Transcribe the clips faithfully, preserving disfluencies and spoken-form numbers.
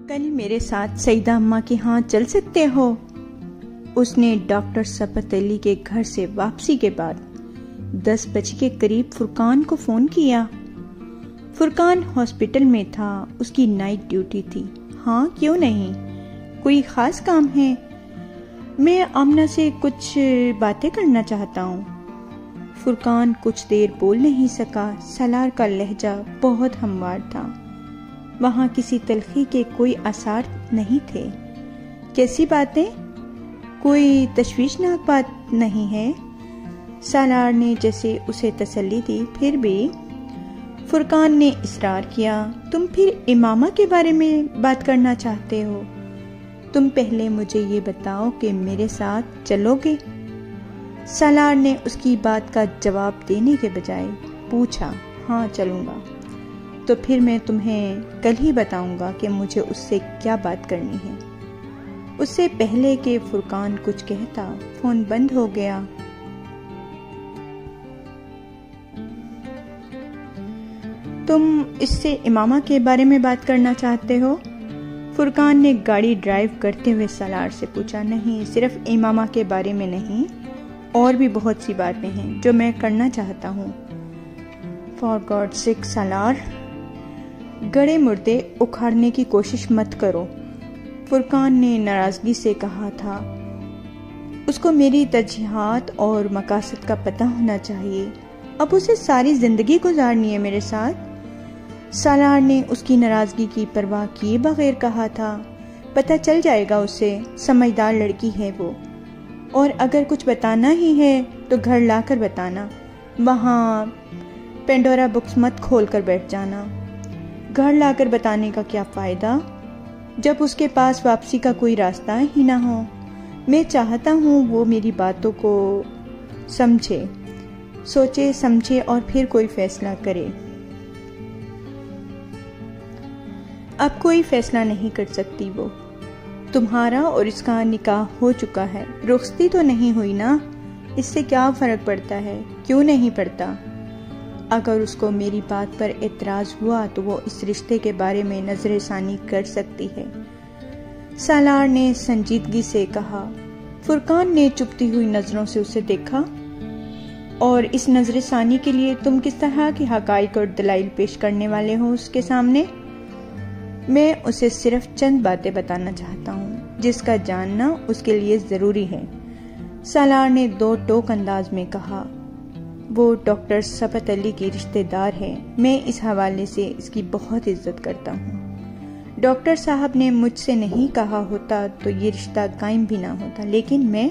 کل میرے ساتھ سیدہ اماں کے ہاں چل سکتے ہو؟ اس نے ڈاکٹر ثبت علی کے گھر سے واپسی کے بعد دس بجے کے قریب فرقان کو فون کیا۔ فرقان ہاسپٹل میں تھا، اس کی نائٹ ڈیوٹی تھی۔ ہاں کیوں نہیں، کوئی خاص کام ہے؟ میں آمنہ سے کچھ باتیں کرنا چاہتا ہوں۔ فرقان کچھ دیر بول نہیں سکا، سالار کا لہجہ بہت ہموار تھا، وہاں کسی تلخی کے کوئی آثار نہیں تھے۔ کیسی باتیں؟ کوئی تشویشناک بات نہیں ہے؟ سالار نے جیسے اسے تسلی دی، پھر بھی فرقان نے اصرار کیا۔ تم پھر امامہ کے بارے میں بات کرنا چاہتے ہو؟ تم پہلے مجھے یہ بتاؤ کہ میرے ساتھ چلو گے؟ سالار نے اس کی بات کا جواب دینے کے بجائے پوچھا۔ ہاں چلوں گا۔ تو پھر میں تمہیں کل ہی بتاؤں گا کہ مجھے اس سے کیا بات کرنی ہے۔ اس سے پہلے کہ فرقان کچھ کہتا، فون بند ہو گیا۔ تم اس سے امامہ کے بارے میں بات کرنا چاہتے ہو؟ فرقان نے گاڑی ڈرائیو کرتے ہوئے سالار سے پوچھا۔ نہیں، صرف امامہ کے بارے میں نہیں، اور بھی بہت سی باتیں ہیں جو میں کرنا چاہتا ہوں۔ فار گاڈ سیک سالار، گڑے مردے اکھاڑنے کی کوشش مت کرو، فرقان نے ناراضگی سے کہا تھا۔ اس کو میری ترجیحات اور مقاصد کا پتہ ہونا چاہیے، اب اسے ساری زندگی گزارنی ہے میرے ساتھ۔ سالار نے اس کی ناراضگی کی پرواہ کیے بغیر کہا تھا۔ پتہ چل جائے گا اسے، سمجھدار لڑکی ہے وہ، اور اگر کچھ بتانا ہی ہے تو گھر لا کر بتانا، وہاں پینڈورا بکس مت کھول کر بیٹھ جانا۔ گھر لا کر بتانے کا کیا فائدہ جب اس کے پاس واپسی کا کوئی راستہ ہی نہ ہو؟ میں چاہتا ہوں وہ میری باتوں کو سمجھے، سوچے سمجھے اور پھر کوئی فیصلہ کرے۔ اب کوئی فیصلہ نہیں کر سکتی وہ، تمہارا اور اس کا نکاح ہو چکا ہے، رخصتی تو نہیں ہوئی نا، اس سے کیا فرق پڑتا ہے؟ کیوں نہیں پڑتا؟ اگر اس کو میری بات پر اعتراض ہوا تو وہ اس رشتے کے بارے میں نظر ثانی کر سکتی ہے، سالار نے سنجیدگی سے کہا۔ فرقان نے چپتی ہوئی نظروں سے اسے دیکھا۔ اور اس نظر ثانی کے لیے تم کس طرح کے حقائق اور دلائل پیش کرنے والے ہو اس کے سامنے؟ میں اسے صرف چند باتیں بتانا چاہتا ہوں جس کا جاننا اس کے لیے ضروری ہے، سالار نے دو ٹوک انداز میں کہا۔ وہ ڈاکٹر ثبت علی کی رشتہ دار ہے، میں اس حوالے سے اس کی بہت عزت کرتا ہوں۔ ڈاکٹر صاحب نے مجھ سے نہیں کہا ہوتا تو یہ رشتہ قائم بھی نہ ہوتا، لیکن میں…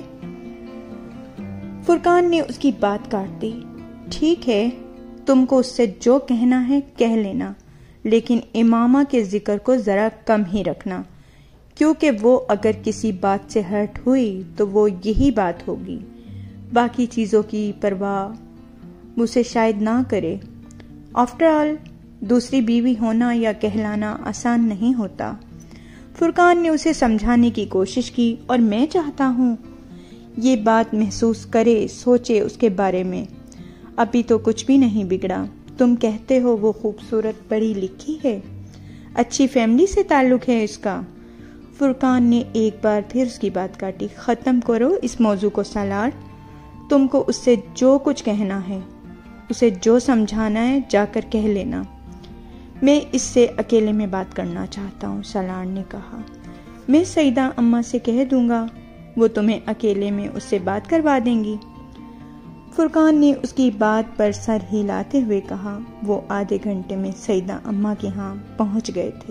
فرقان نے اس کی بات کاٹ دی۔ ٹھیک ہے، تم کو اس سے جو کہنا ہے کہہ لینا، لیکن امامہ کے ذکر کو ذرا کم ہی رکھنا، کیونکہ وہ اگر کسی بات سے ہرٹ ہوئی تو وہ یہی بات ہوگی، باقی چیزوں کی پرواہ اسے شاید نہ کرے۔ آفٹر آل دوسری بیوی ہونا یا کہلانا آسان نہیں ہوتا۔ فرقان نے اسے سمجھانے کی کوشش کی، اور میں چاہتا ہوں یہ بات محسوس کرے، سوچے اس کے بارے میں۔ ابھی تو کچھ بھی نہیں بگڑا۔ تم کہتے ہو وہ خوبصورت، پڑھی لکھی ہے، اچھی فیملی سے تعلق ہے اس کا۔ فرقان نے ایک بار پھر اس کی بات کاٹی۔ ختم کرو اس موضوع کو سالار، تم کو اس سے جو کچھ کہنا ہے، اسے جو سمجھانا ہے جا کر کہہ لینا۔ میں اس سے اکیلے میں بات کرنا چاہتا ہوں، سالار نے کہا۔ میں سیدہ اماں سے کہہ دوں گا، وہ تمہیں اکیلے میں اس سے بات کروا دیں گی۔ فرقان نے اس کی بات پر سر ہلاتے ہوئے کہا۔ وہ آدھے گھنٹے میں سیدہ اماں کے ہاں پہنچ گئے تھے۔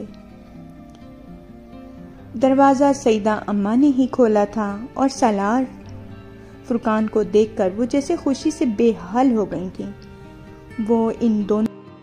دروازہ سیدہ اماں نے ہی کھولا تھا، اور سالار فرقان کو دیکھ کر وہ جیسے خوشی سے بے حال ہو گئی تھی۔ وہ ان دونوں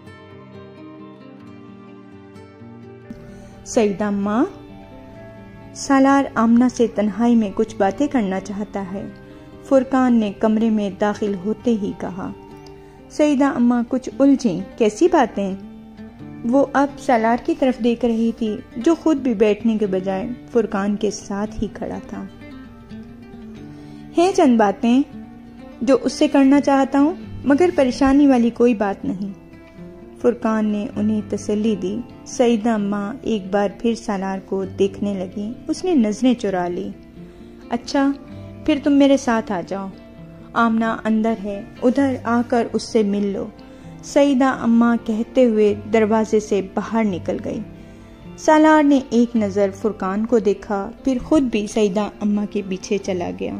سیدہ اماں، سالار آمنہ سے تنہائی میں کچھ باتیں کرنا چاہتا ہے، فرقان نے کمرے میں داخل ہوتے ہی کہا۔ سیدہ اماں کچھ الجھیں۔ کیسی باتیں؟ وہ اب سالار کی طرف دیکھ رہی تھی، جو خود بھی بیٹھنے کے بجائے فرقان کے ساتھ ہی کھڑا تھا۔ ہیں چند باتیں جو اس سے کرنا چاہتا ہوں، مگر پریشانی والی کوئی بات نہیں۔ فرقان نے انہیں تسلی دی۔ سیدہ اماں ایک بار پھر سالار کو دیکھنے لگی۔ اس نے نظریں چرا لی۔ اچھا پھر تم میرے ساتھ آ جاؤ، آمنہ اندر ہے، ادھر آ کر اس سے مل لو، سیدہ اماں کہتے ہوئے دروازے سے باہر نکل گئی۔ سالار نے ایک نظر فرقان کو دیکھا، پھر خود بھی سیدہ اماں کے پیچھے چلا گیا۔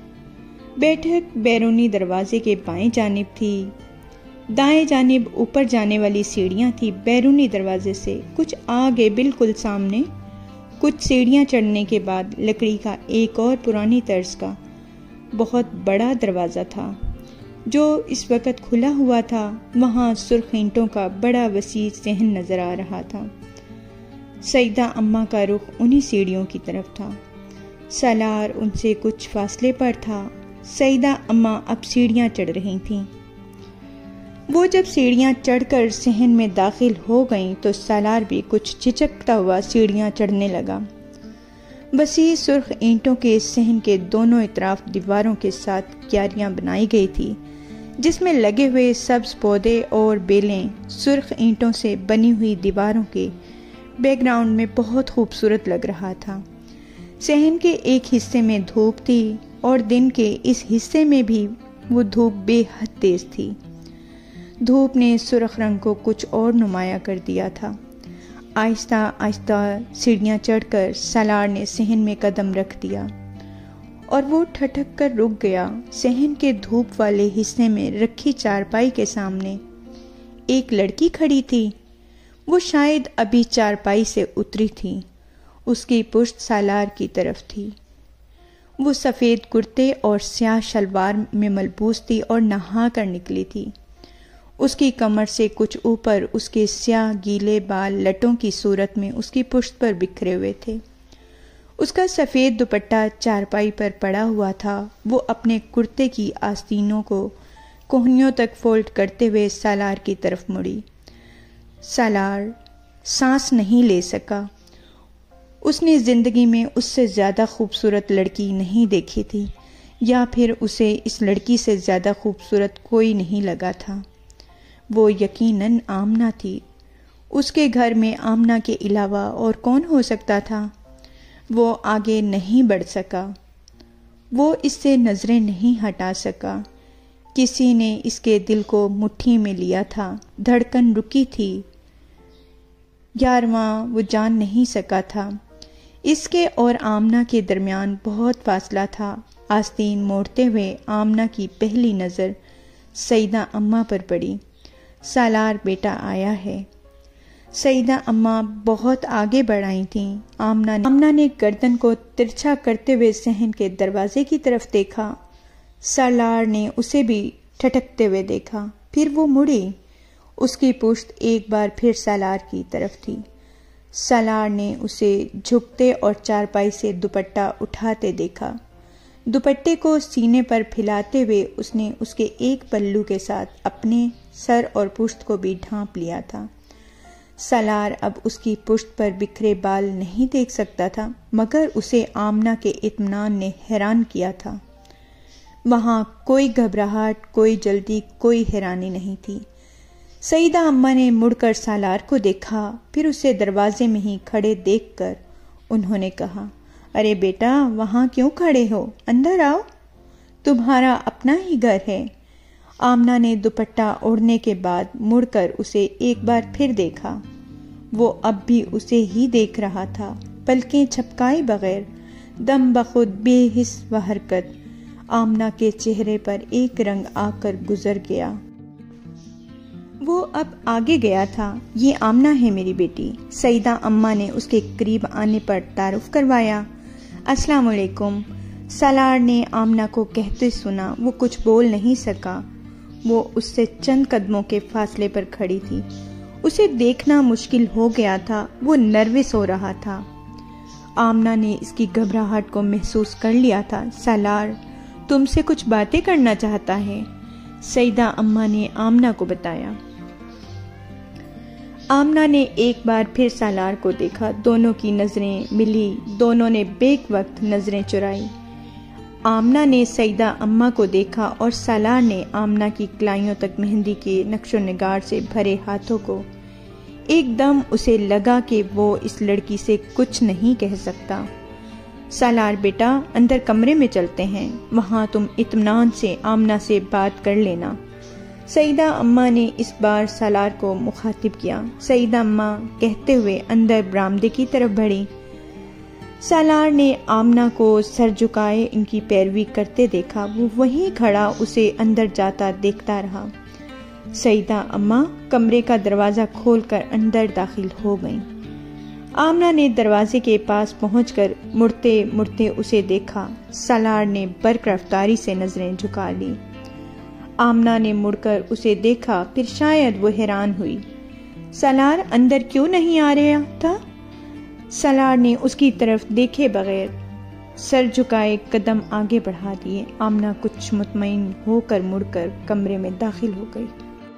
بیٹھک بیرونی دروازے کے بائیں جانب تھی، دائیں جانب اوپر جانے والی سیڑھیاں تھی۔ بیرونی دروازے سے کچھ آگے بالکل سامنے کچھ سیڑھیاں چڑھنے کے بعد لکڑی کا ایک اور پرانی طرز کا بہت بڑا دروازہ تھا جو اس وقت کھلا ہوا تھا۔ وہاں سرخ اینٹوں کا بڑا وسیع صحن نظر آ رہا تھا۔ سیدہ اماں کا رخ انہی سیڑھیوں کی طرف تھا۔ سالار ان سے کچھ فاصلے پر تھا۔ سیدہ اماں اب سیڑھیاں چڑھ رہی تھیں۔ وہ جب سیڑھیاں چڑھ کر صحن میں داخل ہو گئیں تو سالار بھی کچھ جھجکتا ہوا سیڑھیاں چڑھنے لگا۔ وسیع سرخ اینٹوں کے صحن کے دونوں اطراف دیواروں کے ساتھ کیاریاں بنائی گئی تھی جس میں لگے ہوئے سبز پودے اور بیلیں سرخ اینٹوں سے بنی ہوئی دیواروں کے بیک گراؤنڈ میں بہت خوبصورت لگ رہا تھا۔ صحن کے ایک حصے میں دھوپ تھی اور دن کے اس حصے میں بھی وہ دھوپ بے حد تیز تھی۔ دھوپ نے سرخ رنگ کو کچھ اور نمایاں کر دیا تھا۔ آہستہ آہستہ سیڑھیاں چڑھ کر سالار نے صحن میں قدم رکھ دیا اور وہ ٹھٹک کر رک گیا۔ صحن کے دھوپ والے حصے میں رکھی چارپائی کے سامنے ایک لڑکی کھڑی تھی۔ وہ شاید ابھی چارپائی سے اتری تھی۔ اس کی پشت سالار کی طرف تھی۔ وہ سفید کرتے اور سیاہ شلوار میں ملبوس تھی اور نہا کر نکلی تھی۔ اس کی کمر سے کچھ اوپر اس کے سیاہ گیلے بال لٹوں کی صورت میں اس کی پشت پر بکھرے ہوئے تھے۔ اس کا سفید دوپٹہ چارپائی پر پڑا ہوا تھا۔ وہ اپنے کرتے کی آستینوں کو کوہنیوں تک فولڈ کرتے ہوئے سالار کی طرف مڑی۔ سالار سانس نہیں لے سکا۔ اس نے زندگی میں اس سے زیادہ خوبصورت لڑکی نہیں دیکھی تھی، یا پھر اسے اس لڑکی سے زیادہ خوبصورت کوئی نہیں لگا تھا۔ وہ یقیناً آمنہ تھی۔ اس کے گھر میں آمنہ کے علاوہ اور کون ہو سکتا تھا؟ وہ آگے نہیں بڑھ سکا۔ وہ اس سے نظریں نہیں ہٹا سکا۔ کسی نے اس کے دل کو مٹھی میں لیا تھا۔ دھڑکن رکی تھی، یارواں وہ جان نہیں سکا تھا۔ اس کے اور آمنہ کے درمیان بہت فاصلہ تھا۔ آستین موڑتے ہوئے آمنہ کی پہلی نظر سیدہ اماں پر پڑی۔ سالار بیٹا آیا ہے۔ سیدہ اماں بہت آگے بڑھ آئی تھیں۔ آمنہ نے آمنہ نے گردن کو ترچھا کرتے ہوئے صحن کے دروازے کی طرف دیکھا۔ سالار نے اسے بھی ٹھٹکتے ہوئے دیکھا، پھر وہ مڑی۔ اس کی پشت ایک بار پھر سالار کی طرف تھی۔ سالار نے اسے جھکتے اور چارپائی سے دوپٹہ اٹھاتے دیکھا۔ دوپٹے کو سینے پر پھیلاتے ہوئے اس نے اس کے ایک پلو کے ساتھ اپنے سر اور پشت کو بھی ڈھانپ لیا تھا۔ سالار اب اس کی پشت پر بکھرے بال نہیں دیکھ سکتا تھا، مگر اسے آمنہ کے اطمینان نے حیران کیا تھا۔ وہاں کوئی گھبراہٹ، کوئی جلدی، کوئی حیرانی نہیں تھی۔ سیدہ اماں نے مڑ کر سالار کو دیکھا، پھر اسے دروازے میں ہی کھڑے دیکھ کر انہوں نے کہا، ارے بیٹا وہاں کیوں کھڑے ہو؟ اندر آؤ، تمہارا اپنا ہی گھر ہے۔ آمنہ نے دوپٹہ اوڑھنے کے بعد مڑ کر اسے ایک بار پھر دیکھا۔ وہ اب بھی اسے ہی دیکھ رہا تھا، پلکیں جھپکائے بغیر، دم بخود بے حس و حرکت۔ آمنہ کے چہرے پر ایک رنگ آ کر گزر گیا۔ وہ اب آگے گیا تھا۔ یہ آمنہ ہے میری بیٹی۔ سیدہ اماں نے اس کے قریب آنے پر تعارف کروایا۔ السلام علیکم۔ سالار نے آمنہ کو کہتے سنا۔ وہ کچھ بول نہیں سکا۔ وہ اس سے چند قدموں کے فاصلے پر کھڑی تھی۔ اسے دیکھنا مشکل ہو گیا تھا۔ وہ نروس ہو رہا تھا۔ آمنہ نے اس کی گھبراہٹ کو محسوس کر لیا تھا۔ سالار تم سے کچھ باتیں کرنا چاہتا ہے، سیدہ اماں نے آمنہ کو بتایا۔ آمنہ نے ایک بار پھر سالار کو دیکھا۔ دونوں کی نظریں ملی۔ دونوں نے بیک وقت نظریں چرائی۔ آمنہ نے سیدہ اماں کو دیکھا اور سالار نے آمنہ کی کلائیوں تک مہندی کے نقش و نگار سے بھرے ہاتھوں کو ایک دم اسے لگا کہ وہ اس لڑکی سے کچھ نہیں کہہ سکتا۔ سالار بیٹا، اندر کمرے میں چلتے ہیں، وہاں تم اطمینان سے آمنہ سے بات کر لینا۔ سیدہ اماں نے اس بار سالار کو مخاطب کیا۔ سیدہ اماں کہتے ہوئے اندر برآمدے کی طرف بڑھی۔ سالار نے آمنہ کو سر جھکائے ان کی پیروی کرتے دیکھا۔ وہ وہیں کھڑا اسے اندر جاتا دیکھتا رہا۔ سیدہ اماں کمرے کا دروازہ کھول کر اندر داخل ہو گئیں۔ آمنہ نے دروازے کے پاس پہنچ کر مڑتے مڑتے اسے دیکھا۔ سالار نے برق رفتاری سے نظریں جھکا لی۔ آمنہ نے مڑ کر اسے دیکھا، پھر شاید وہ حیران ہوئی۔ سالار اندر کیوں نہیں آ رہا تھا؟ سالار نے اس کی طرف دیکھے بغیر سر جھکائے قدم آگے بڑھا دیے۔ آمنہ کچھ مطمئن ہو کر مڑ کر کمرے میں داخل ہو گئی۔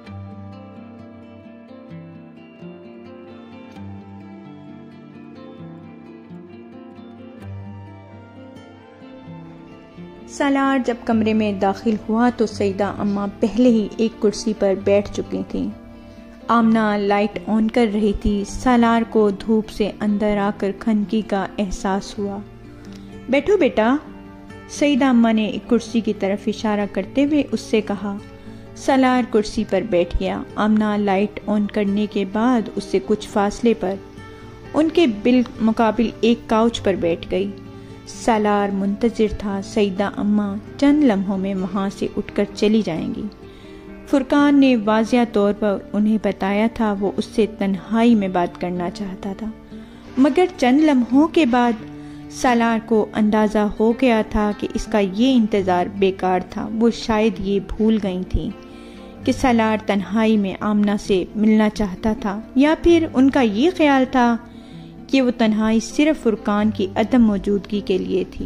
سالار جب کمرے میں داخل ہوا تو سیدہ اماں پہلے ہی ایک کرسی پر بیٹھ چکی تھیں۔ آمنہ لائٹ آن کر رہی تھی۔ سالار کو دھوپ سے اندر آ کر خنکی کا احساس ہوا۔ بیٹھو بیٹا، سیدہ اماں نے ایک کرسی کی طرف اشارہ کرتے ہوئے اس سے کہا۔ سالار کرسی پر بیٹھ گیا۔ آمنہ لائٹ آن کرنے کے بعد اس سے کچھ فاصلے پر ان کے بالمقابل ایک کاؤچ پر بیٹھ گئی۔ سالار منتظر تھا سیدہ اماں چند لمحوں میں وہاں سے اٹھ کر چلی جائیں گی۔ فرقان نے واضح طور پر انہیں بتایا تھا وہ اس سے تنہائی میں بات کرنا چاہتا تھا، مگر چند لمحوں کے بعد سالار کو اندازہ ہو گیا تھا کہ اس کا یہ انتظار بیکار تھا۔ وہ شاید یہ بھول گئی تھیں کہ سالار تنہائی میں آمنہ سے ملنا چاہتا تھا، یا پھر ان کا یہ خیال تھا کہ وہ تنہائی صرف فرقان کی عدم موجودگی کے لیے تھی۔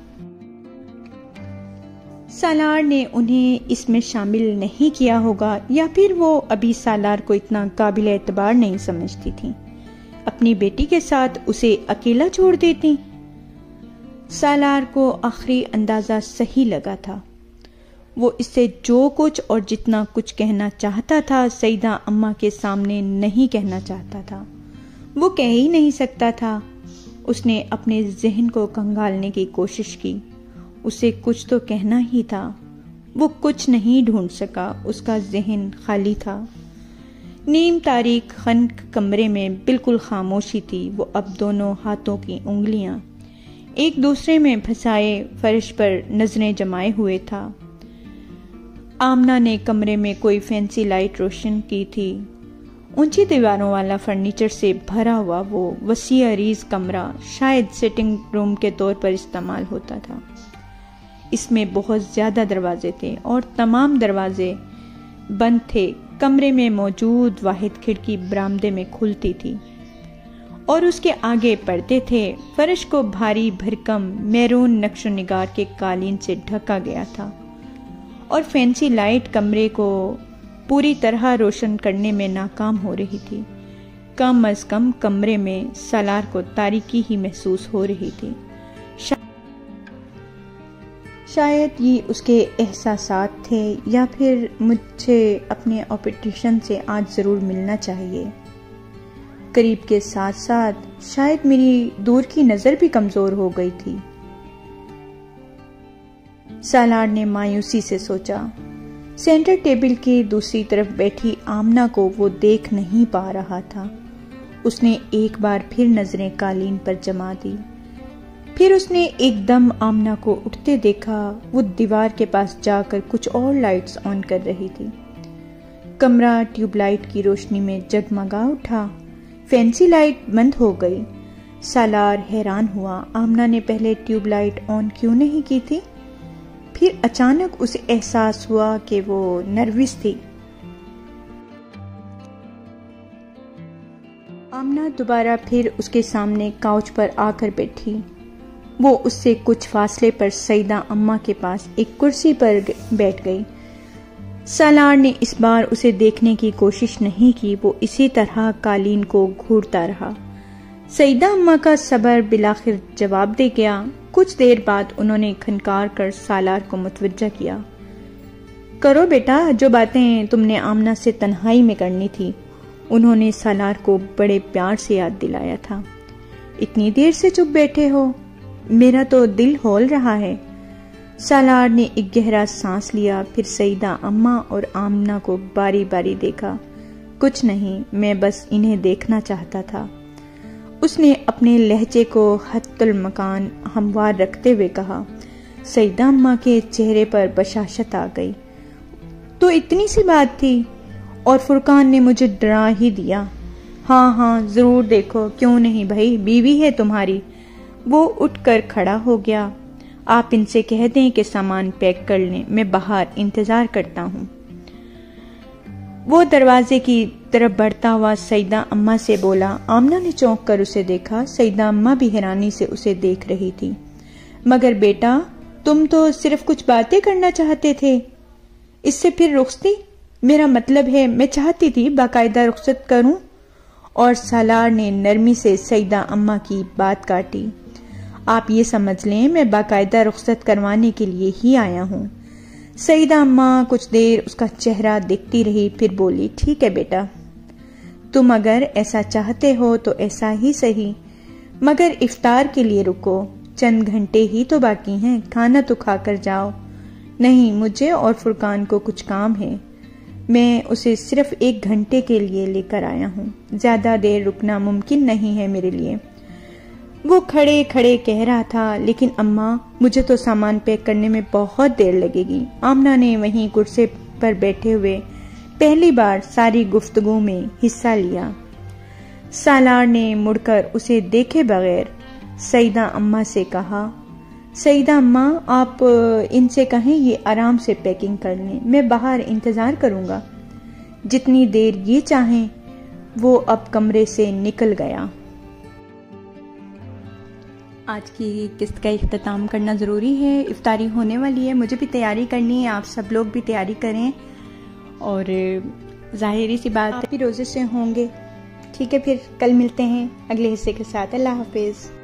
سالار نے انہیں اس میں شامل نہیں کیا ہوگا، یا پھر وہ ابھی سالار کو اتنا قابل اعتبار نہیں سمجھتی تھی، اپنی بیٹی کے ساتھ اسے اکیلا چھوڑ دیتی۔ سالار کو آخری اندازہ صحیح لگا تھا۔ وہ اس سے جو کچھ اور جتنا کچھ کہنا چاہتا تھا سیدہ اماں کے سامنے نہیں کہنا چاہتا تھا۔ وہ کہہ ہی نہیں سکتا تھا۔ اس نے اپنے ذہن کو کنگالنے کی کوشش کی۔ اسے کچھ تو کہنا ہی تھا۔ وہ کچھ نہیں ڈھونڈ سکا، اس کا ذہن خالی تھا۔ نیم تاریک خنک کمرے میں بالکل خاموشی تھی۔ وہ اب دونوں ہاتھوں کی انگلیاں ایک دوسرے میں پھنسائے فرش پر نظریں جمائے ہوئے تھا۔ آمنہ نے کمرے میں کوئی فینسی لائٹ روشن کی تھی۔ اونچی دیواروں والا فرنیچر سے بھرا ہوا وہ وسیع عریض کمرہ شاید سٹنگ روم کے طور پر استعمال ہوتا تھا۔ اس میں بہت زیادہ دروازے تھے اور تمام دروازے بند تھے۔ کمرے میں موجود واحد کھڑکی برآمدے میں کھلتی تھی اور اس کے آگے پردے تھے۔ فرش کو بھاری بھرکم میرون نقش و نگار کے قالین سے ڈھکا گیا تھا اور فینسی لائٹ کمرے کو پوری طرح روشن کرنے میں ناکام ہو رہی تھی۔ کم از کم کمرے میں سالار کو تاریکی ہی محسوس ہو رہی تھی۔ شاید یہ اس کے احساسات تھے، یا پھر مجھے اپنے آپٹیشن سے آج ضرور ملنا چاہیے۔ قریب کے ساتھ ساتھ شاید میری دور کی نظر بھی کمزور ہو گئی تھی، سالار نے مایوسی سے سوچا۔ سینٹر ٹیبل کی دوسری طرف بیٹھی آمنہ کو وہ دیکھ نہیں پا رہا تھا۔ اس نے ایک بار پھر نظریں قالین پر جما دی، پھر اس نے ایک دم آمنہ کو اٹھتے دیکھا۔ وہ دیوار کے پاس جا کر کچھ اور لائٹس آن کر رہی تھی۔ کمرہ ٹیوب لائٹ کی روشنی میں جگمگا اٹھا۔ فینسی لائٹ بند ہو گئی۔ سالار حیران ہوا، آمنہ نے پہلے ٹیوب لائٹ آن کیوں نہیں کی تھی؟ پھر اچانک اسے احساس ہوا کہ وہ نروس تھی۔ آمنہ دوبارہ پھر اس کے سامنے کاؤچ پر آ کر بیٹھی۔ وہ اس سے کچھ فاصلے پر سیدہ اماں کے پاس ایک کرسی پر بیٹھ گئی۔ سالار نے اس بار اسے دیکھنے کی کوشش نہیں کی۔ وہ اسی طرح قالین کو گھورتا رہا۔ سیدہ اماں کا صبر بالآخر جواب دے گیا۔ کچھ دیر بعد انہوں نے کھنکار کر سالار کو متوجہ کیا۔ کرو بیٹا، جو باتیں تم نے آمنہ سے تنہائی میں کرنی تھی انہوں نے سالار کو بڑے پیار سے یاد دلایا تھا۔ اتنی دیر سے چپ بیٹھے ہو، میرا تو دل ہول رہا ہے۔ سالار نے ایک گہرا سانس لیا، پھر سیدہ اماں اور آمنہ کو باری باری دیکھا۔ کچھ نہیں، میں بس انہیں دیکھنا چاہتا تھا۔ اس نے اپنے لہجے کو حتی المکان ہموار رکھتے ہوئے کہا۔ سیدہ اماں کے چہرے پر بشاشت آ گئی۔ تو اتنی سی بات تھی، اور فرقان نے مجھے ڈرا ہی دیا۔ ہاں ہاں ضرور دیکھو، کیوں نہیں بھائی، بیوی ہے تمہاری۔ وہ اٹھ کر کھڑا ہو گیا۔ آپ ان سے کہہ دیں کہ سامان پیک کر لیں، میں باہر انتظار کرتا ہوں۔ وہ دروازے کی طرف بڑھتا ہوا سیدہ اماں سے بولا۔ آمنہ نے چونک کر اسے دیکھا۔ سیدہ اماں بھی حیرانی سے اسے دیکھ رہی تھی۔ مگر بیٹا، تم تو صرف کچھ باتیں کرنا چاہتے تھے، اس سے پھر رخصتی؟ میرا مطلب ہے میں چاہتی تھی باقاعدہ رخصت کروں۔ اور سالار نے نرمی سے سیدہ اماں کی بات کاٹی۔ آپ یہ سمجھ لیں میں باقاعدہ رخصت کروانے کے لیے ہی آیا ہوں۔ سیدہ اماں کچھ دیر اس کا چہرہ دیکھتی رہی، پھر بولی، ٹھیک ہے بیٹا، تم اگر ایسا چاہتے ہو تو ایسا ہی صحیح، مگر افطار کے لیے رکو، چند گھنٹے ہی تو باقی ہیں، کھانا تو کھا کر جاؤ۔ نہیں، مجھے اور فرقان کو کچھ کام ہے، میں اسے صرف ایک گھنٹے کے لیے لے کر آیا ہوں، زیادہ دیر رکنا ممکن نہیں ہے میرے لیے۔ وہ کھڑے کھڑے کہہ رہا تھا، لیکن اماں مجھے تو سامان پیک کرنے میں بہت دیر لگے گی۔ آمنہ نے وہیں کرسی پر بیٹھے ہوئے پہلی بار ساری گفتگو میں حصہ لیا۔ سالار نے مڑ کر اسے دیکھے بغیر سیدہ اماں سے کہا، سیدہ اماں آپ ان سے کہیں یہ آرام سے پیکنگ کر لیں، میں باہر انتظار کروں گا۔ جتنی دیر یہ چاہیں۔ وہ اب کمرے سے نکل گیا۔ آج کی قسط کا اختتام کرنا ضروری ہے، افطاری ہونے والی ہے، مجھے بھی تیاری کرنی ہے، آپ سب لوگ بھی تیاری کریں، اور ظاہری سی بات بھی روزے سے ہوں گے۔ ٹھیک ہے، پھر کل ملتے ہیں اگلے حصے کے ساتھ۔ اللہ حافظ۔